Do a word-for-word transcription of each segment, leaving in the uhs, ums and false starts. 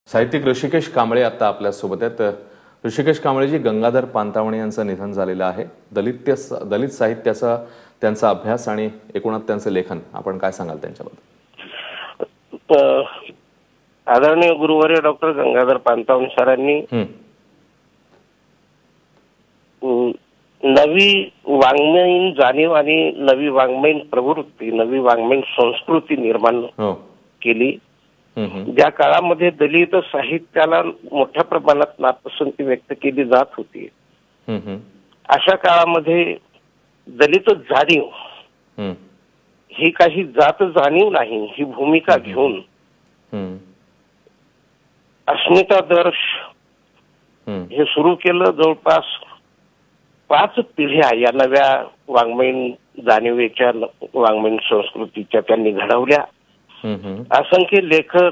साहित्यिक ऋषिकेश कांबळे आता आपल्या सोबत आहेत। ऋषिकेश कांबळेजी, गंगाधर पानतावणे यांचं निधन झालेलं आहे। दलित दलित साहित्याचा त्यांचा अभ्यास आणि एकूणात त्यांचं लेखन, आपण काय सांगाल त्यांच्याबद्दल? आदरणीय गुरुवर्य डॉक्टर गंगाधर पानतावणे सरांनी नवी वाङ्मयीन जाणीव आणि नवी वाङ्मयीन प्रवृत्ती, नवी वाङ्मयीन संस्कृती निर्माण केली। ज्या काळामध्ये दलित साहित्याला मोठ्या प्रमाणात नापसंती व्यक्त केली जात होती, अशा काळामध्ये दलित जाणीव ही काही जात जाणीव नाही, ही भूमिका घेऊन अस्मितादर्श हे सुरू केलं। जवळपास पाच पिढ्या या नव्या वाङ्मयीन जाणीवेच्या, वाङ्मयीन संस्कृतीच्या त्यांनी घडवल्या। असंख्य लेखक,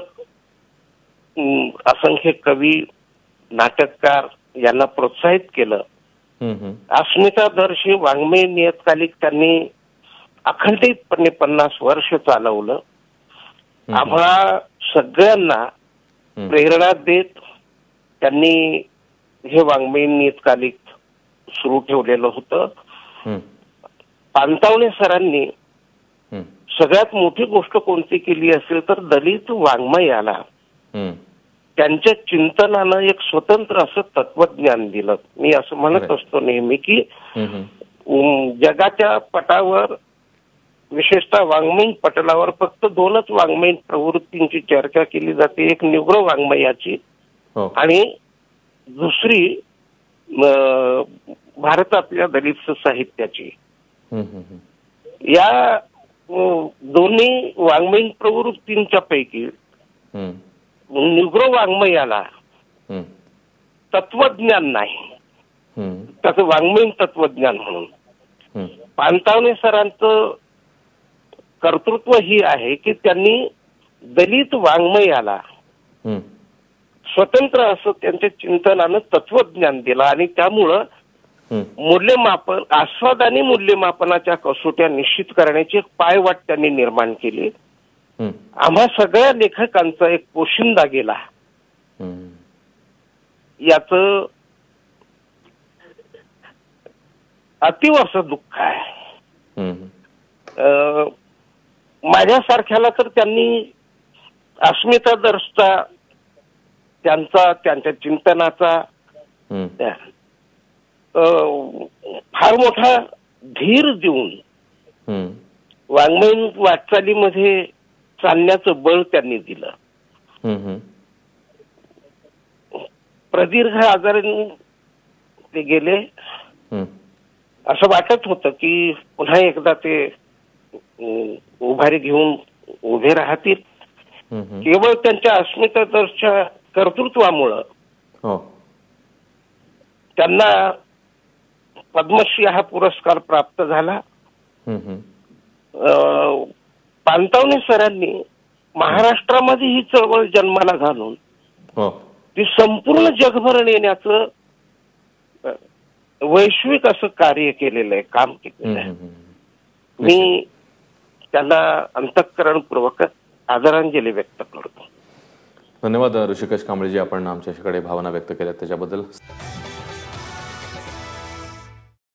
असंख्य कवी, नाटककार यांना प्रोत्साहित केलं। अस्मितादर्श हे वाङ्मय नियतकालिक त्यांनी अखंडितपणे पन्नास वर्ष चालवलं। आम्हाला सगळ्यांना प्रेरणा देत त्यांनी हे वाङ्मय नियतकालिक सुरू ठेवलेलं होतं। पानतावणे सरांनी सगळ्यात मोठी गोष्ट कोणती केली असेल तर दलित वाङ्मयाला त्यांच्या चिंतनानं एक स्वतंत्र असं तत्वज्ञान दिलं। मी असं म्हणत असतो नेहमी की जगाच्या पटावर, विशेषतः वाङ्मयीन पटलावर फक्त दोनच वाङ्मयीन प्रवृत्तींची चर्चा केली जाते, एक निग्रो वाङ्मयाची आणि दुसरी भारतातल्या दलित साहित्याची। या दोन्ही वाङ्मयीन प्रवृत्तींच्या पैकी निग्रो वाङ्मयाला तत्वज्ञान नाही, त्याचं वाङ्मयीन तत्वज्ञान म्हणून पानतावणे सरांचं कर्तृत्व ही आहे की त्यांनी दलित वाङ्मयाला स्वतंत्र असं त्यांच्या चिंतनानं तत्वज्ञान दिलं आणि त्यामुळं मूल्यमापन, आस्वाद आणि मूल्यमापनाच्या कसोट्या निश्चित करण्याची एक पायवाट त्यांनी निर्माण केली। आम्हा सगळ्या लेखकांचा एक पोशिंदा गेला, याच अतिवर्ष दुःख आहे। माझ्यासारख्याला तर त्यांनी अस्मितादर्शचा, त्यांचा, त्यांच्या चिंतनाचा फार मोठा धीर देऊन वाङ्मयीन वाटचालीमध्ये चालण्याचं बळ त्यांनी दिलं। प्रदीर्घ आजाराने ते गेले, असं वाटत होतं की पुन्हा एकदा ते उभारी घेऊन उभे राहतील। केवळ त्यांच्या अस्मितादर्शच्या कर्तृत्वामुळं त्यांना पद्मश्री हा पुरस्कार प्राप्त झाला। पानतावणे सरांनी महाराष्ट्रामध्ये ही चळवळ जन्माला घालून ती संपूर्ण जगभर नेण्याचं वैश्विक असं कार्य केलेलं आहे, काम केलेलं आहे। मी त्यांना अंतःकरणपूर्वक आदरांजली व्यक्त करतो। धन्यवाद ऋषिकेश कांबळेजी, आपण आमच्याकडे भावना व्यक्त केल्या त्याच्याबद्दल।